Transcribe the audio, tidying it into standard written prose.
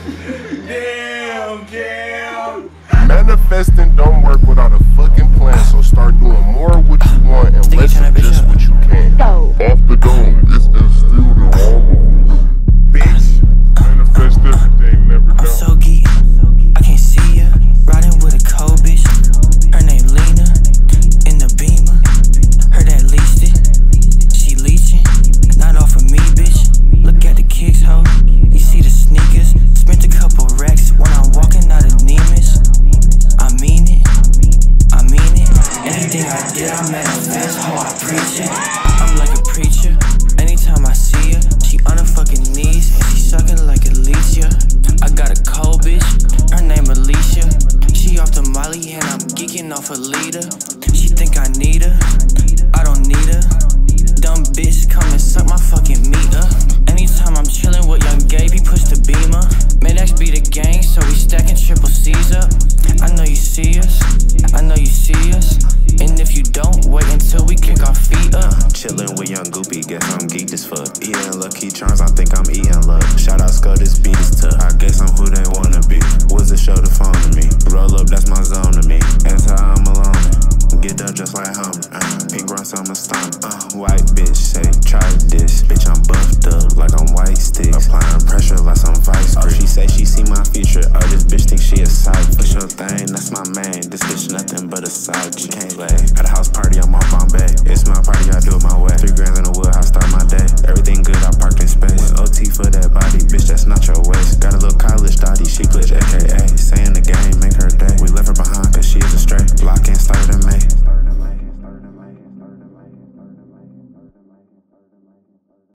Damn. Manifesting don't work without a fucking plan, so start doing more of what you want and less of just what you can. Off the dome, it's instilled in all of you. Bitch, manifest everything, never I'm know. so geek, I can't see ya. Riding with a cold bitch, her name Lena. In the Beamer, her that leased it. She leeching, not off of me, bitch. Look at the kicks, ho. You see the sneakers. Spent a couple racks when I'm walking out of Nemus. I mean it, I mean it. Anything I did, I manifest, ho, I preach it. I'm like a preacher. Anytime I see her, she on her fucking knees and she sucking like Alicia. I got a cold bitch, her name Alicia. She off the Molly and I'm geeking off a leader. She think I need her, I don't need her. Dumb bitch, come and suck my fucking meter. Anytime I'm chillin' with young Gabe, he push the beamer. Mid-X be the gang, so we stacking triple C's up. I know you see us, I know you see us. And if you don't, wait until we kick our feet up. Chillin' with young Goopy, guess I'm geeked as fuck. Eating Lucky Charms, I think I'm eating luck. Shout out Skull, this beat is tough. I guess I'm who they wanna be. Was the show the phone to me? Roll up, that's my zone to me. That's how I'm alone. Get up just like Hummer. Pink rocks on my stomach. White bitch say, try this. Bitch, I'm buffed up like I'm white sticks. Applying pressure like some vice grip. She say she see my future. Oh, this bitch think she a sidekick. Push your thing, that's my main. This bitch nothing but a side. She can't lay. At a house party, I'm on Bombay. It's my party, I do it my way.